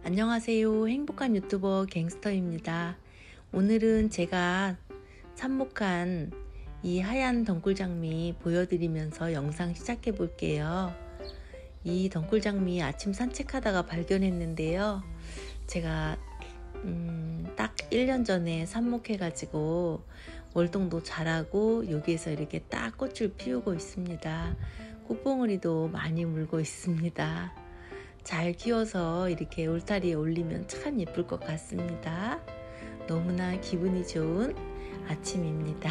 안녕하세요. 행복한 유튜버 갱스터입니다. 오늘은 제가 삽목한 이 하얀 덩굴장미 보여드리면서 영상 시작해 볼게요. 이 덩굴장미 아침 산책하다가 발견했는데요. 제가 딱 1년 전에 삽목해 가지고 월동도 잘하고 여기에서 이렇게 딱 꽃을 피우고 있습니다. 꽃봉오리도 많이 물고 있습니다. 잘 키워서 이렇게 울타리에 올리면 참 예쁠 것 같습니다. 너무나 기분이 좋은 아침입니다.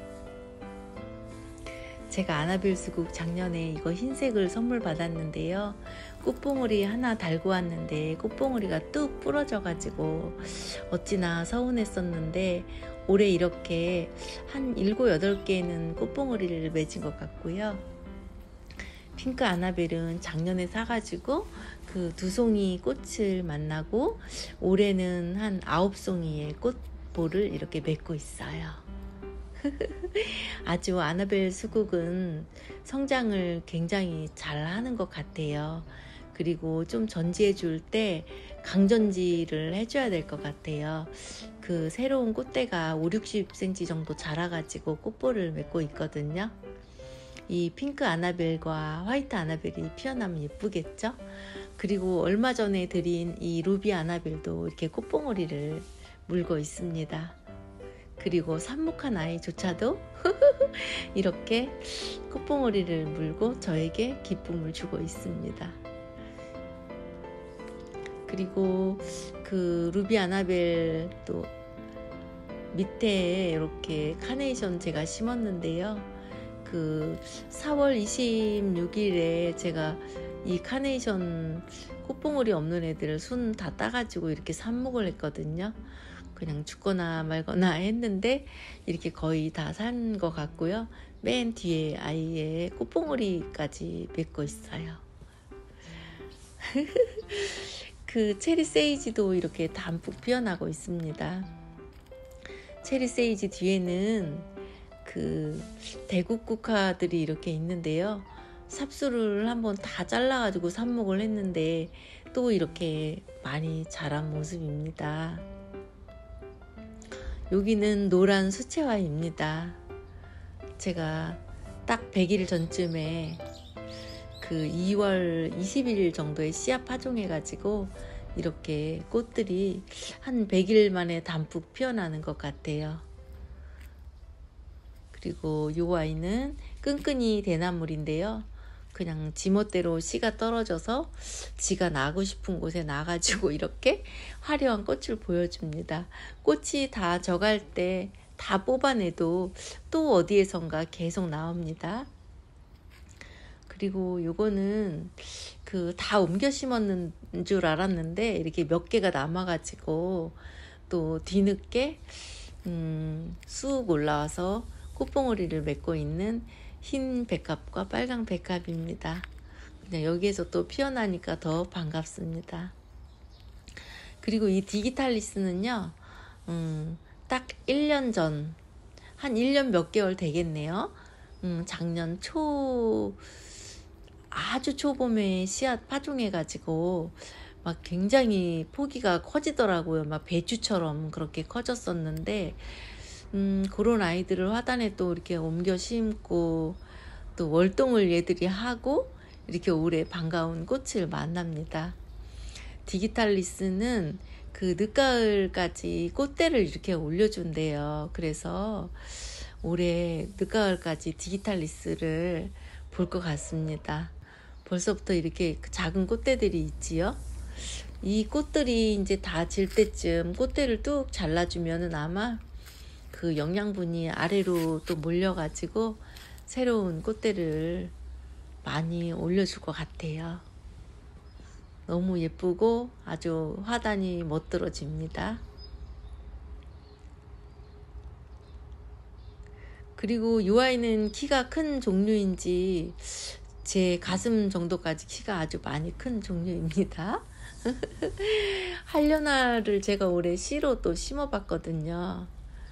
제가 아나벨 수국 작년에 이거 흰색을 선물 받았는데요. 꽃봉오리 하나 달고 왔는데 꽃봉오리가 뚝 부러져 가지고 어찌나 서운했었는데 올해 이렇게 한 7, 8개는 꽃봉오리를 맺은 것 같고요. 핑크 아나벨은 작년에 사가지고 그 2송이 꽃을 만나고 올해는 한 9송이의 꽃볼을 이렇게 맺고 있어요. 아주 아나벨 수국은 성장을 굉장히 잘 하는 것 같아요. 그리고 좀 전지해 줄 때 강전지를 해줘야 될 것 같아요. 그 새로운 꽃대가 5, 60cm 정도 자라가지고 꽃볼을 맺고 있거든요. 이 핑크 아나벨과 화이트 아나벨이 피어나면 예쁘겠죠? 그리고 얼마 전에 드린 이 루비 아나벨도 이렇게 꽃봉오리를 물고 있습니다. 그리고 삽목한 아이조차도 이렇게 꽃봉오리를 물고 저에게 기쁨을 주고 있습니다. 그리고 그 루비 아나벨도 밑에 이렇게 카네이션 제가 심었는데요. 그 4월 26일에 제가 이 카네이션 꽃봉오리 없는 애들을 순 다 따가지고 이렇게 삽목을 했거든요. 그냥 죽거나 말거나 했는데 이렇게 거의 다 산 것 같고요. 맨 뒤에 아이의 꽃봉오리까지 맺고 있어요. 그 체리 세이지도 이렇게 담뿍 피어나고 있습니다. 체리 세이지 뒤에는 그 대국국화들이 이렇게 있는데요. 삽수를 한번 다 잘라가지고 삽목을 했는데 또 이렇게 많이 자란 모습입니다. 여기는 노란 수채화입니다. 제가 딱 100일 전쯤에 그 2월 20일 정도에 씨앗 파종해가지고 이렇게 꽃들이 한 100일 만에 담뿍 피어나는 것 같아요. 그리고 이 아이는 끈끈이 대나물인데요. 그냥 지멋대로 씨가 떨어져서 지가 나고 싶은 곳에 나가지고 이렇게 화려한 꽃을 보여줍니다. 꽃이 다 져갈 때 다 뽑아내도 또 어디에선가 계속 나옵니다. 그리고 요거는 그 다 옮겨 심었는 줄 알았는데 이렇게 몇 개가 남아가지고 또 뒤늦게 쑥 올라와서 꽃봉오리를 맺고 있는 흰 백합과 빨강 백합입니다. 그냥 여기에서 또 피어나니까 더 반갑습니다. 그리고 이 디기탈리스는요, 딱 1년 전, 한 1년 몇 개월 되겠네요. 작년 아주 초봄에 씨앗 파종해가지고 막 굉장히 포기가 커지더라고요. 막 배추처럼 그렇게 커졌었는데 그런 아이들을 화단에 또 이렇게 옮겨 심고 또 월동을 얘들이 하고 이렇게 올해 반가운 꽃을 만납니다. 디기탈리스는 그 늦가을까지 꽃대를 이렇게 올려준대요. 그래서 올해 늦가을까지 디기탈리스를 볼 것 같습니다. 벌써부터 이렇게 작은 꽃대들이 있지요. 이 꽃들이 이제 다 질 때쯤 꽃대를 뚝 잘라주면은 아마 그 영양분이 아래로 또 몰려가지고 새로운 꽃대를 많이 올려줄 것 같아요. 너무 예쁘고 아주 화단이 멋들어집니다. 그리고 이 아이는 키가 큰 종류인지 제 가슴 정도까지 키가 아주 많이 큰 종류입니다. 한려나를 제가 올해 씨로 또 심어봤거든요.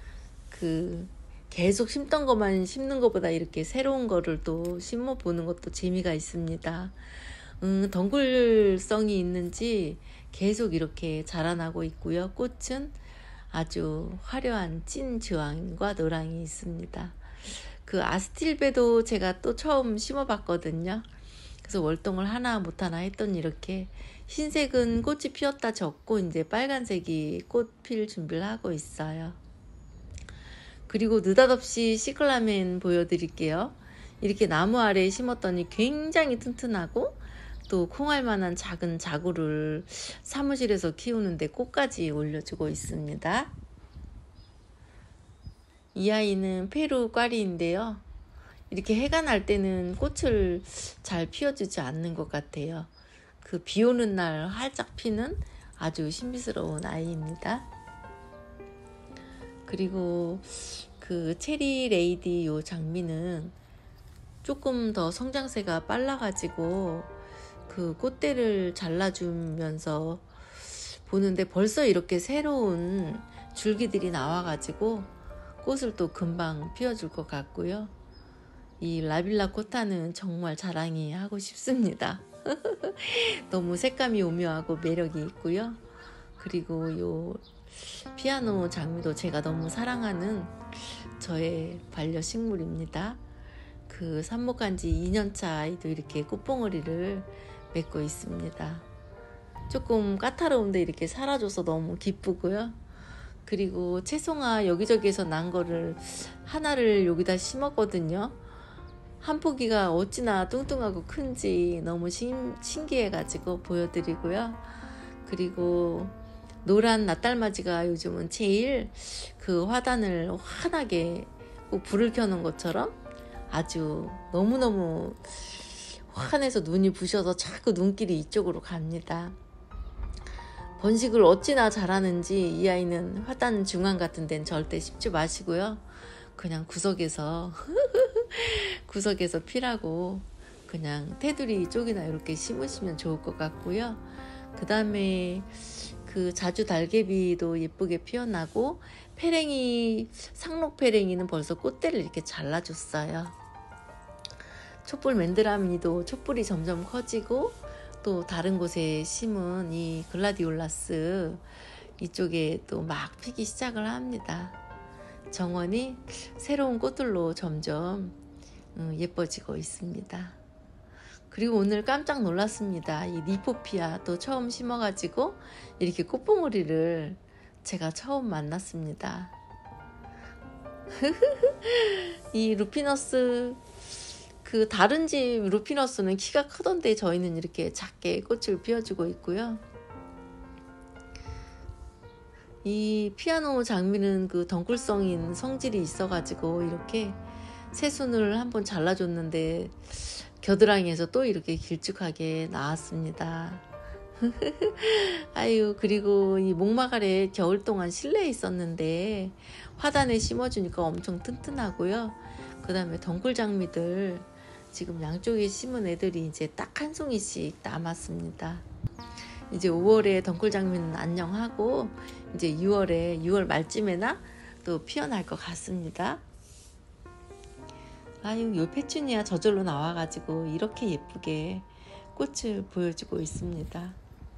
계속 심던 것만 심는 것보다 이렇게 새로운 거를 또 심어보는 것도 재미가 있습니다. 덩굴성이 있는지 계속 이렇게 자라나고 있고요. 꽃은 아주 화려한 찐 주황과 노랑이 있습니다. 그 아스틸베도 제가 또 처음 심어봤거든요. 그래서 월동을 하나 못하나 했더니 이렇게 흰색은 꽃이 피었다 졌고 이제 빨간색이 꽃 필 준비를 하고 있어요. 그리고 느닷없이 시클라멘 보여드릴게요. 이렇게 나무 아래에 심었더니 굉장히 튼튼하고 또 콩알 만한 작은 자구를 사무실에서 키우는데 꽃까지 올려주고 있습니다. 이 아이는 페루 꽈리인데요. 이렇게 해가 날 때는 꽃을 잘 피워주지 않는 것 같아요. 그 비 오는 날 활짝 피는 아주 신비스러운 아이입니다. 그리고 그 체리 레이디 요 장미는 조금 더 성장세가 빨라가지고 그 꽃대를 잘라주면서 보는데 벌써 이렇게 새로운 줄기들이 나와가지고 꽃을 또 금방 피워줄 것 같고요. 이 라빌라 코타는 정말 자랑이 하고 싶습니다. 너무 색감이 오묘하고 매력이 있고요. 그리고 요 피아노 장미도 제가 너무 사랑하는 저의 반려식물입니다. 그 삽목한 지 2년차 아이도 이렇게 꽃봉오리를 맺고 있습니다. 조금 까다로운데 이렇게 살아줘서 너무 기쁘고요. 그리고 채송화 여기저기에서 난 거를 하나를 여기다 심었거든요. 한 포기가 어찌나 뚱뚱하고 큰지 너무 신기해가지고 보여드리고요. 그리고 노란 낫달맞이가 요즘은 제일 그 화단을 환하게 꼭 불을 켜는 것처럼 아주 너무너무 환해서 눈이 부셔서 자꾸 눈길이 이쪽으로 갑니다. 번식을 어찌나 잘하는지 이 아이는 화단 중앙 같은 데는 절대 심지 마시고요. 그냥 구석에서 구석에서 피라고 그냥 테두리 쪽이나 이렇게 심으시면 좋을 것 같고요. 그 다음에 그 자주 달개비도 예쁘게 피어나고 페랭이 상록페랭이는 벌써 꽃대를 이렇게 잘라줬어요. 촛불 맨드라미도 촛불이 점점 커지고 또 다른 곳에 심은 이 글라디올라스 이쪽에 또 막 피기 시작을 합니다. 정원이 새로운 꽃들로 점점 예뻐지고 있습니다. 그리고 오늘 깜짝 놀랐습니다. 이 리포피아 또 처음 심어가지고 이렇게 꽃봉오리를 제가 처음 만났습니다. 이 루피너스 그 다른 집 루피너스는 키가 크던데 저희는 이렇게 작게 꽃을 피워주고 있고요. 이 피아노 장미는 그 덩굴성인 성질이 있어가지고 이렇게 새순을 한번 잘라줬는데 겨드랑이에서 또 이렇게 길쭉하게 나왔습니다. 아유, 그리고 이 목마가래 겨울 동안 실내에 있었는데 화단에 심어주니까 엄청 튼튼하고요. 그 다음에 덩굴장미들 지금 양쪽에 심은 애들이 이제 딱 한 송이씩 남았습니다. 이제 5월에 덩굴장미는 안녕하고 이제 6월 말쯤에나 또 피어날 것 같습니다. 아유, 요 페추니아 저절로 나와가지고 이렇게 예쁘게 꽃을 보여주고 있습니다.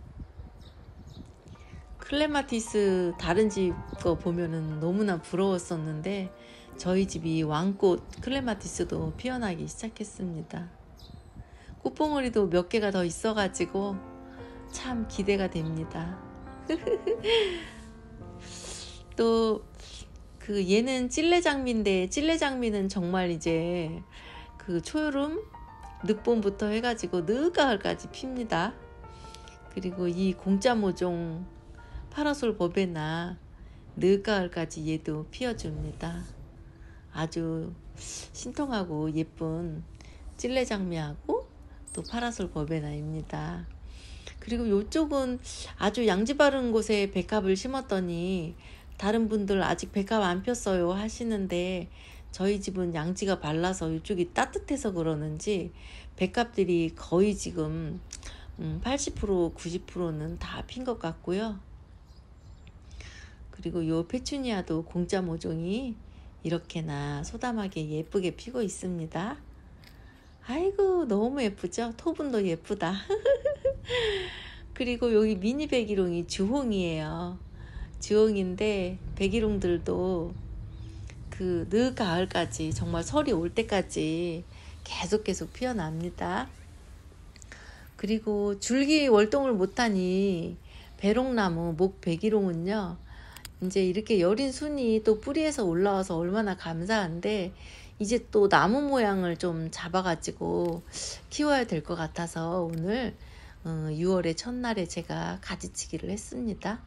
클레마티스 다른 집 거 보면은 너무나 부러웠었는데 저희 집이 왕꽃 클레마티스도 피어나기 시작했습니다. 꽃봉오리도 몇 개가 더 있어가지고 참 기대가 됩니다. 또 그 얘는 찔레장미인데 찔레장미는 정말 이제 그 초여름 늦봄부터 해가지고 늦가을까지 핍니다. 그리고 이 공짜모종 파라솔 버베나 늦가을까지 얘도 피워줍니다. 아주 신통하고 예쁜 찔레장미하고 또 파라솔 버베나입니다. 그리고 이쪽은 아주 양지 바른 곳에 백합을 심었더니 다른 분들 아직 백합 안 폈어요 하시는데 저희 집은 양지가 발라서 이쪽이 따뜻해서 그러는지 백합들이 거의 지금 80% 90%는 다 핀 것 같고요. 그리고 요 페추니아도 공짜 모종이 이렇게나 소담하게 예쁘게 피고 있습니다. 아이고 너무 예쁘죠? 토분도 예쁘다. 그리고 여기 미니 백일홍이 주홍이에요. 주홍인데 백일홍들도 그 늦가을까지 정말 설이 올 때까지 계속 피어납니다. 그리고 줄기 월동을 못하니 배롱나무 목 백일홍은요, 이제 이렇게 여린 순이 또 뿌리에서 올라와서 얼마나 감사한데, 이제 또 나무 모양을 좀 잡아가지고 키워야 될 것 같아서 오늘 6월의 첫날에 제가 가지치기를 했습니다.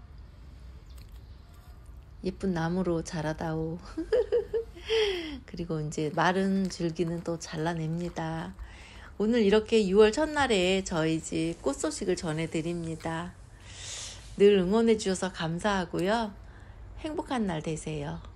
예쁜 나무로 자라다오. 그리고 이제 마른 줄기는 또 잘라냅니다. 오늘 이렇게 6월 첫날에 저희 집 꽃 소식을 전해드립니다. 늘 응원해 주셔서 감사하고요. 행복한 날 되세요.